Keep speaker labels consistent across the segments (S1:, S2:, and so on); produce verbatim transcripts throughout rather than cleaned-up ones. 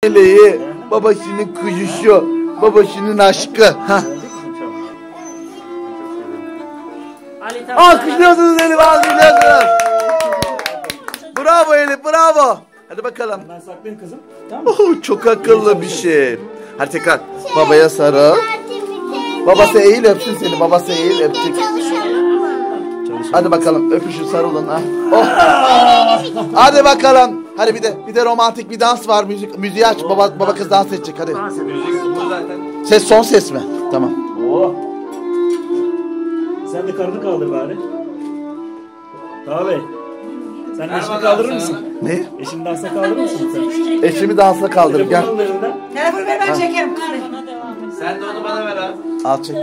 S1: Eleği, babasının kuzusu, babasının aşkı. Hah. Alkışlıyorsunuz Elif, alkışlıyorsunuz. Bravo Elif, bravo. Hadi bakalım.
S2: Ben saklayayım kızım. Tamam mı?
S1: Oh, çok akıllı bir şey. Hadi tekrar babaya sarıl. Babası eğil öpsün seni. Babası eğil öptük. Hadi bakalım öpüşün, sarılın. Ha. Oh. Hadi bakalım. Hadi bir de bir de romantik bir dans var. Müzik müziği aç. Baba baba kız dans edecek hadi. Ses son ses mi? Tamam.
S2: Oh. Sen de karnını kaldır bari. Tabii. Sen eşini kaldırır mısın?
S1: Ne?
S2: Eşini dansa kaldırır mısın sen?
S1: Eşimi dansa kaldır gel.
S3: Telefonu ver, ben çekerim.
S4: Sen de onu bana ver abi.
S1: Al çek.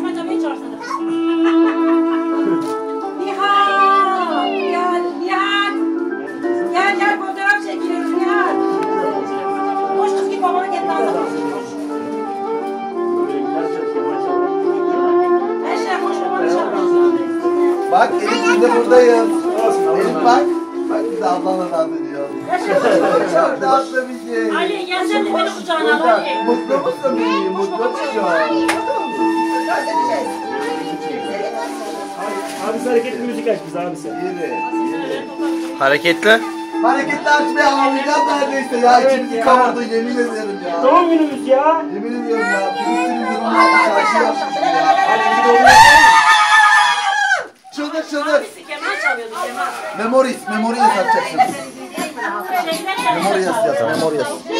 S3: Nihal! Gel, Nihal! Gel gel, fotoğraf çekiyoruz Nihal. Hoş kız git babana gel dansa. Her şey hoş babana çağır.
S1: Bak Elif de buradayım. Elif bak. Bak bir de ablana dans ediyor. Çok tatlı bir şey.
S3: Ali gel sen de beni kucağına al Ali.
S1: Mutlu musun benim? Mutlu musun?
S2: Abisi hareketli müzik aç bize abisi.
S1: Yeni.
S4: Hareketli.
S1: Hareketli açmaya ağlayacağız neredeyse ya. İçimizi kavurdu yemin ederim ya.
S2: Doğum günümüz ya.
S1: Yemin ediyorum ya. Filistin'in durumuna şarkı yapmışım ya.
S2: Hadi bir doğum günümüz.
S1: Çıldır çıldır.
S3: Abisi keman çalıyordu keman.
S1: Memories. Memories açacaksın. Memories yaz. Memories.